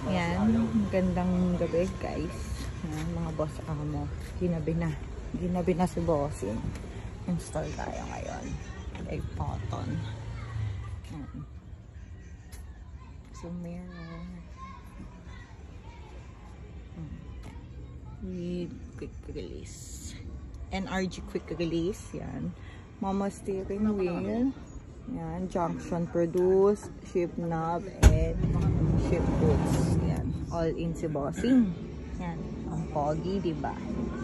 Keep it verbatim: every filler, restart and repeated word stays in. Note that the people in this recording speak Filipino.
Yan, gandang gabi guys. Yan, mga boss amo. Ginabi na. Ginabi na si bossing. Install tayo ngayon. Kay Foton. Yan. So, mirror. Hmm. With quick release. N R G quick release. Yan. Mama steering wheel. Yan. Junction produce. Shift knob. And shift hooks. Yan. All in si bossing. Yan. Ang pogi, diba?